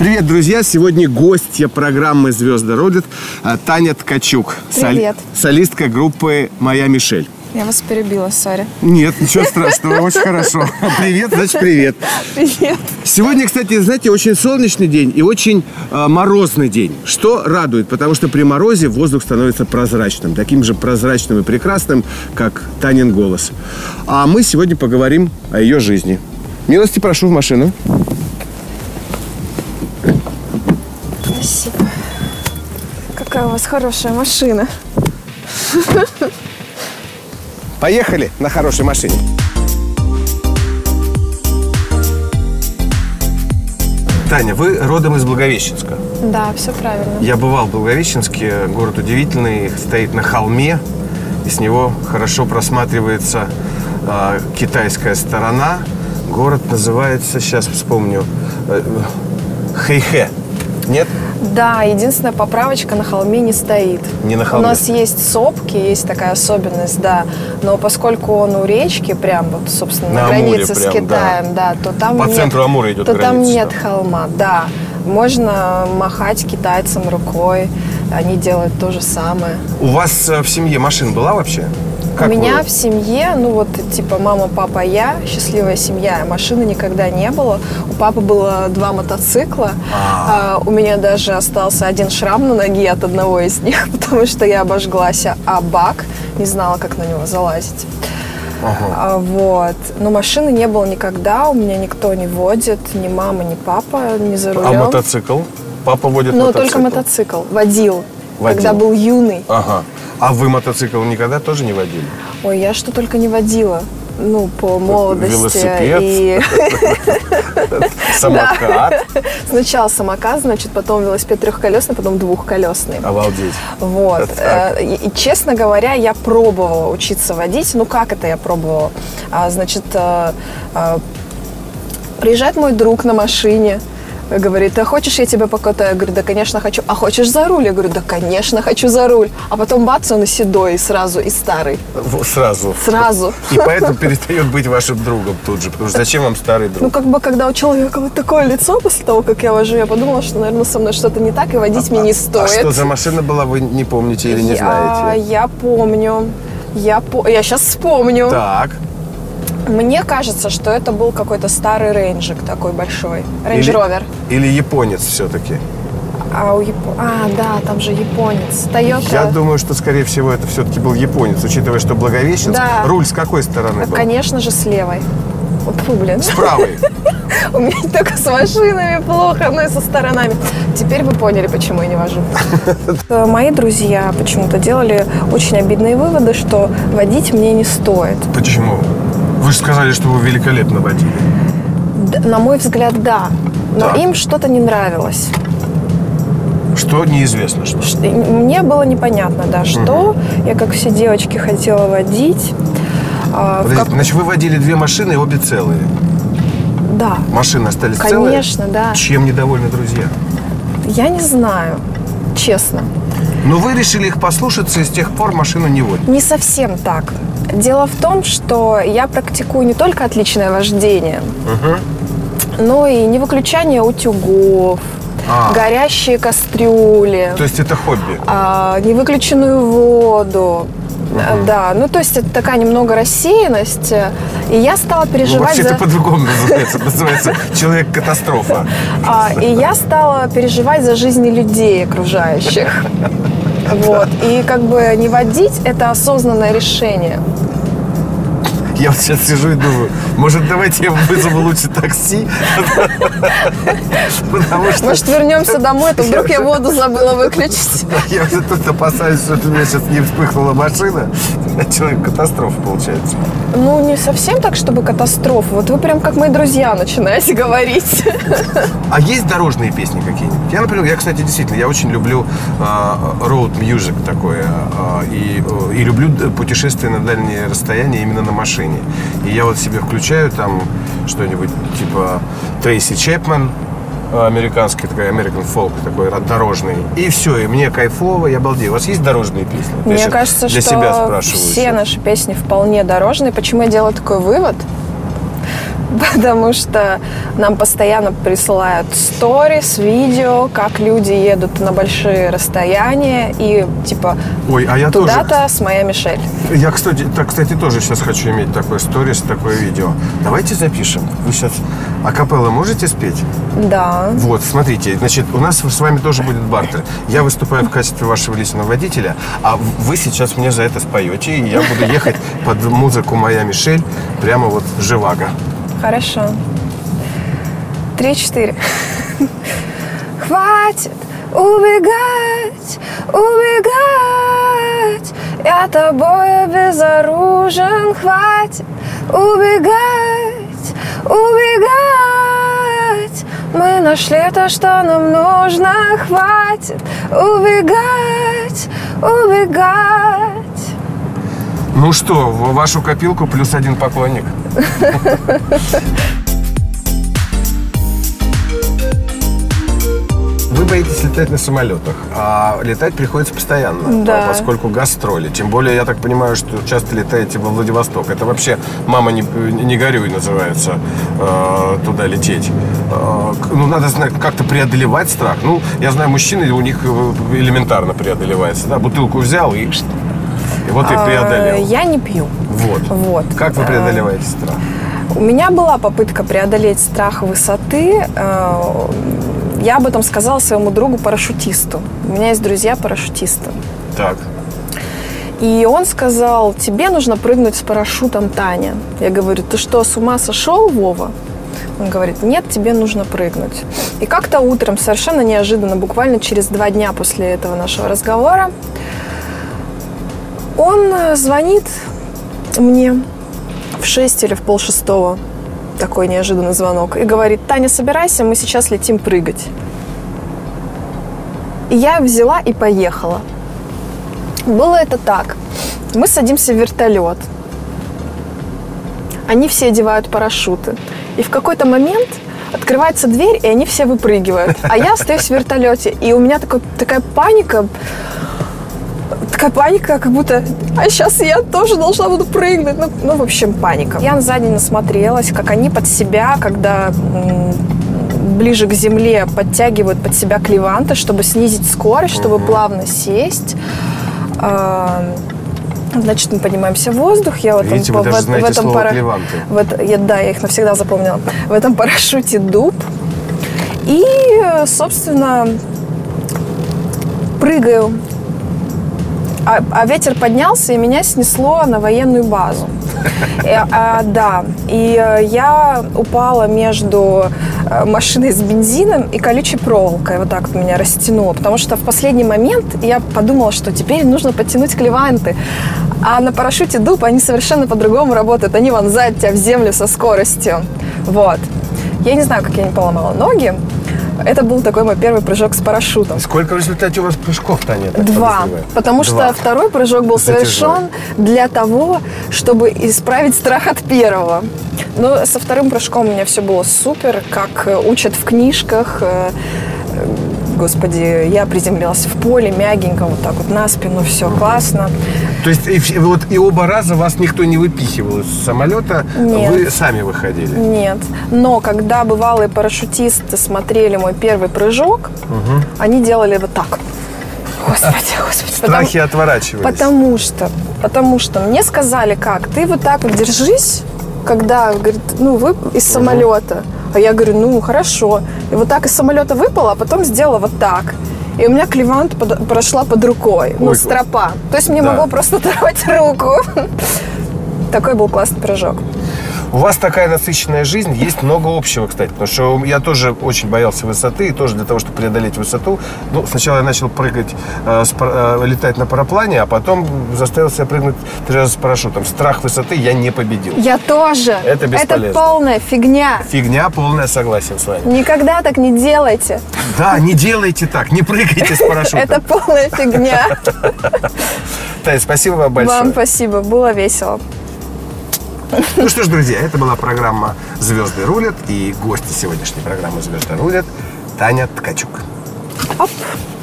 Привет, друзья! Сегодня гостья программы «Звезды родят» Таня Ткачук. Привет. Солистка группы «Моя Мишель». Я вас перебила, сори. Нет, ничего страшного, очень хорошо. Привет, значит привет. Привет. Сегодня, кстати, знаете, очень солнечный день и очень морозный день. Что радует, потому что при морозе воздух становится прозрачным. Таким же прозрачным и прекрасным, как Танин голос. А мы сегодня поговорим о ее жизни. Милости прошу в машину. Спасибо. Какая у вас хорошая машина. Поехали на хорошей машине. Таня, вы родом из Благовещенска. Да, все правильно. Я бывал в Благовещенске, город удивительный, стоит на холме, и с него хорошо просматривается китайская сторона. Город называется, сейчас вспомню, Хэйхэ. Нет? Да, единственная поправочка, на холме не стоит. Не на холме. У нас есть сопки, есть такая особенность, да. Но поскольку он у речки, прям вот, собственно, на границе с Китаем, да, то там по центру Амура идет граница. То там нет холма, да. Можно махать китайцам рукой, они делают то же самое. У вас в семье машина была вообще? Как у меня вы? в семье, ну вот, типа, мама, папа, я, счастливая семья, машины никогда не было. У папы было 2 мотоцикла. У меня даже остался 1 шрам на ноге от одного из них, потому что я обожглась о бак, не знала, как на него залазить. Вот. Но машины не было никогда, у меня никто не водит, ни мама, ни папа, ни за рулем. А мотоцикл? Папа водит мотоцикл? Ну, только мотоцикл. Водил, когда был юный. Ага. А вы мотоцикл никогда тоже не водили? Ой, я что только не водила. Ну, по молодости. Велосипед? И... Самокат? Сначала самокат, значит, потом велосипед 3-колесный, потом 2-колесный. Обалдеть. Вот. И, честно говоря, я пробовала учиться водить. Ну, как это я пробовала? Значит, приезжает мой друг на машине, говорит: а хочешь, я тебя покатаю? Я говорю: да, конечно, хочу. А хочешь за руль? Я говорю: да, конечно, хочу за руль. А потом бац, он и седой, и сразу, и старый. Сразу? Сразу. И поэтому перестает быть вашим другом тут же, потому что зачем вам старый друг? Ну, как бы, когда у человека вот такое лицо после того, как я вожу, я подумала, что, наверное, со мной что-то не так, и водить мне не стоит. А что за машина была, вы не помните или не знаете? Я помню. Я сейчас вспомню. Так. Мне кажется, что это был какой-то старый рейнджик такой большой. Рейндж-ровер. Или японец все-таки. Да, там же японец. Toyota. Я думаю, что, скорее всего, это все-таки был японец, учитывая, что Благовещенск. Да. Руль с какой стороны был? Конечно же, с левой. Фу, блин. С правой? У меня только с машинами плохо, но и со сторонами. Теперь вы поняли, почему я не вожу. Мои друзья почему-то делали очень обидные выводы, что водить мне не стоит. Почему? Вы же сказали, что вы великолепно водили. На мой взгляд, да. Но им что-то не нравилось. Что неизвестно что? Мне было непонятно, да, что. Я, как все девочки, хотела водить. Значит, вы водили 2 машины, обе целые? Да. Машины остались целые? Конечно, да. Чем недовольны друзья? Я не знаю, честно. Но вы решили их послушаться, и с тех пор машину не водите? Не совсем так. Дело в том, что я практикую не только отличное вождение, но и невыключание утюгов, горящие кастрюли. То есть это хобби? Невыключенную воду. Да, ну то есть это такая немного рассеянность. И я стала переживать вообще-то по-другому называется человек-катастрофа. И я стала переживать за жизни людей окружающих. Вот. И как бы не водить – это осознанное решение. Я вот сейчас сижу и думаю, может, давайте я вызову лучше такси? Может, вернемся домой, то вдруг я воду забыла выключить. Я уже тут опасаюсь, что у меня сейчас не вспыхнула машина. Человек-катастрофа получается. Ну, не совсем так, чтобы катастрофа. Вот вы прям как мои друзья начинаете говорить. А есть дорожные песни какие-нибудь? Я, например, кстати, действительно, я очень люблю road music такое. И люблю путешествия на дальние расстояния именно на машине. И я вот себе включаю там что-нибудь типа Трейси Чепмен, американский такой, American folk такой дорожный. И все, и мне кайфово, я балдею. У вас есть дорожные песни? Мне кажется, для что себя спрашиваю все наши песни вполне дорожные. Почему я делаю такой вывод? потому что нам постоянно присылают сторис, видео, как люди едут на большие расстояния и типа Ой, а я туда-то тоже, с моя Мишель. я, кстати, тоже сейчас хочу иметь такое сторис, такое видео. Давайте запишем. Вы сейчас акапелла можете спеть? Да. Вот, смотрите, значит, у нас с вами тоже будет бартер. Я выступаю в качестве вашего личного водителя, а вы сейчас мне за это споете, и я буду ехать под музыку «Моя Мишель» прямо вот живаго. Хорошо. 3-4. Хватит убегать, убегать. Я тобой безоружен. Хватит убегать, убегать. Мы нашли то, что нам нужно. Хватит убегать, убегать. Ну что, в вашу копилку +1 поклонник. Вы боитесь летать на самолетах, а летать приходится постоянно, Да. поскольку гастроли. Тем более, я так понимаю, что часто летаете во Владивосток. Это вообще «Мама, не горюй» называется, туда лететь. Ну, надо как-то преодолевать страх. Ну, я знаю, мужчины, у них элементарно преодолевается. Да? Бутылку взял и вот и преодолел. Я не пью. Вот. Как вы преодолеваете страх? У меня была попытка преодолеть страх высоты. Я об этом сказала своему другу-парашютисту. У меня есть друзья-парашютисты. Так. И он сказал: тебе нужно прыгнуть с парашютом, Таня. Я говорю: ты что, с ума сошел, Вова? Он говорит: нет, тебе нужно прыгнуть. И как-то утром, совершенно неожиданно, буквально через 2 дня после этого нашего разговора, он звонит мне в 6 или в 5:30, такой неожиданный звонок, и говорит: Таня, собирайся, мы сейчас летим прыгать. И я взяла и поехала. Было это так. Мы садимся в вертолет. Они все одевают парашюты. И в какой-то момент открывается дверь, и они все выпрыгивают. А я остаюсь в вертолете. И у меня такая паника, как будто, а сейчас я тоже должна буду прыгнуть. Ну, в общем, паника. Я сзади насмотрелась, как они под себя, когда ближе к земле, подтягивают под себя клеванты, чтобы снизить скорость, чтобы плавно сесть. Значит, мы поднимаемся в воздух. Я Видите, вы даже знаете слово «клеванты». Да, я их навсегда запомнила. В этом парашюте дуб. И, собственно, прыгаю. А ветер поднялся, и меня снесло на военную базу. Да, и я упала между машиной с бензином и колючей проволокой. Вот так вот меня растянуло. Потому что в последний момент я подумала, что теперь нужно подтянуть клеванты. А на парашюте дуб они совершенно по-другому работают. Они вонзают тебя в землю со скоростью. Вот. Я не знаю, как я не поломала ноги. Это был такой мой первый прыжок с парашютом. Сколько в результате у вас прыжков, Таня? 2. Потому что второй прыжок был совершен для того, чтобы исправить страх от первого. Но со вторым прыжком у меня все было супер, как учат в книжках. Господи, я приземлилась в поле, мягенько, вот так вот на спину, все классно. То есть и оба раза вас никто не выпихивал из самолета? Нет. Вы сами выходили? Нет. Но когда бывалые парашютисты смотрели мой первый прыжок, они делали вот так. Господи. Страхи отворачивались. Потому что мне сказали, как, ты вот так вот держись, когда, говорит, вы из самолета. А я говорю, хорошо. И вот так из самолета выпала, а потом сделала вот так. И у меня клевант прошла под рукой, стропа. То есть мне могло просто оторвать руку. Такой был классный прыжок. У вас такая насыщенная жизнь, есть много общего, кстати, потому что я тоже очень боялся высоты, и тоже для того, чтобы преодолеть высоту, сначала я начал прыгать, летать на параплане, а потом заставил себя прыгнуть 3 раза с парашютом. Страх высоты я не победил. Я тоже. Это бесполезно. Это полная фигня. Фигня полная, согласен с вами. Никогда так не делайте. Да, не делайте так, не прыгайте с парашютом. Это полная фигня. Таня, спасибо вам большое. Вам спасибо, было весело. Ну что ж, друзья, это была программа «Звезды рулят». И гости сегодняшней программы «Звезды рулят» Таня Ткачук. Оп.